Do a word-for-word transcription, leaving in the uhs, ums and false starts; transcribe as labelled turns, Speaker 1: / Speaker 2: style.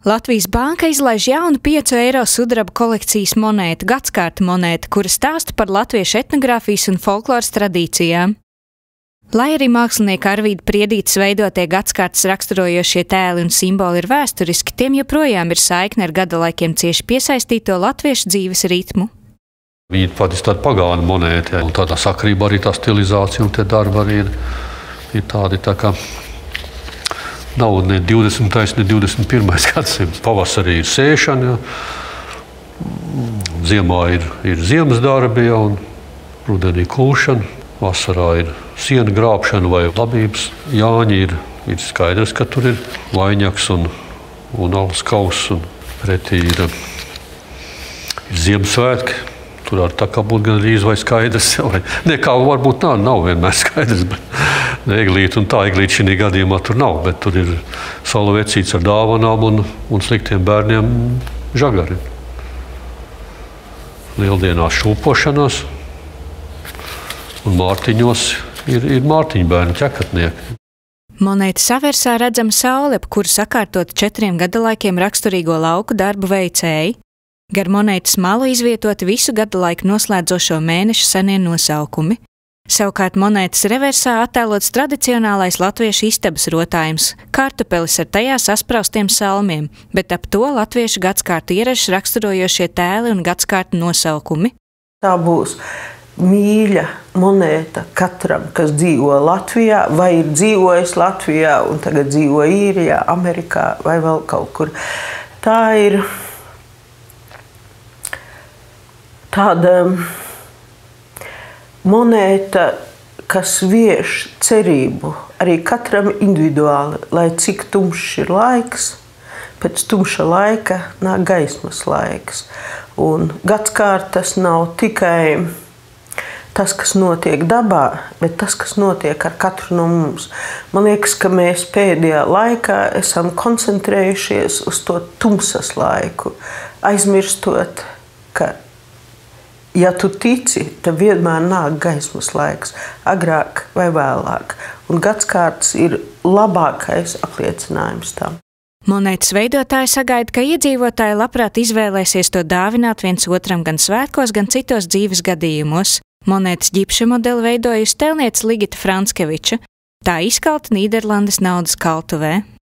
Speaker 1: Latvijas Banka izlaiž jaunu piecu eiro sudraba kolekcijas monētu, gadsimta monētu, kura stāsta par latviešu etnogrāfijas un folkloras tradīcijām. Lai arī mākslinieka Arvīda Priedītes veidotie gadsimtas raksturojošie tēli un simboli ir vēsturiski, tiem joprojām ir saikne ar gadalaikiem cieši piesaistīto latviešu dzīves ritmu.
Speaker 2: Viņi ir patiesi tādi pagānu monēti, ja, un tādā sakarībā arī tā stilizācija un tie darbi arī ir, ir tādi tā kā nav ne divdesmitais, ne divdesmit pirmais gadsimts. Pavasarī ir sēšana, ja. Ziemā ir, ir ziemas darbi, ja, un rudenī kulšana. Vasarā ir siena grābšana vai labības. Jāņi ir, ir skaidrs, ka tur ir vainags un, un alus kauss, un pretī ir, ir Ziemassvētki. Tur ar tā kā būtu gan rīz vai skaidrs, vai ne, kā varbūt nav, nav vienmēr skaidrs, bet eglīti un tā eglīti šī gadījumā tur nav, bet tur ir salu vecīts ar dāvanām un, un sliktiem bērniem žagari. Lieldienās šūpošanās un mārtiņos ir, ir mārtiņu bērni ķekatnieki.
Speaker 1: Monētas aversā redzama saule, ap kuru sakārtot četriem gadalaikiem raksturīgo lauku darbu veicēji. Gar monētas malu izvietoti visu gadu laiku noslēdzošo mēnešu senie nosaukumi. Savukārt monētas reversā attēlots tradicionālais latviešu istabas rotājums – kartupelis ar tajā saspraustiem salmiem, bet ap to latviešu gadskārtu ierašas raksturojošie tēli un gadskārtu nosaukumi.
Speaker 3: Tā būs mīļa monēta katram, kas dzīvo Latvijā vai ir dzīvojis Latvijā un tagad dzīvo Īrijā, Amerikā vai vēl kaut kur. Tā ir tāda monēta, kas vieš cerību arī katram individuāli, lai cik tumšs ir laiks, pēc tumša laika nāk gaismas laiks. Un gadskārtas nav tikai tas, kas notiek dabā, bet tas, kas notiek ar katru no mums. Man liekas, ka mēs pēdējā laikā esam koncentrējušies uz to tumsas laiku, aizmirstot, ka ja tu tici, tad vienmēr nāk gaismas laiks, agrāk vai vēlāk, un gadskārtas ir labākais apliecinājums tam.
Speaker 1: Monētas veidotāji sagaida, ka iedzīvotāji labprāt izvēlēsies to dāvināt viens otram gan svētkos, gan citos dzīves gadījumos. Monētas ģipša modeli veidojusi tēlniece Ligita Franskeviča. Tā izkalta Nīderlandes naudas kaltuvē.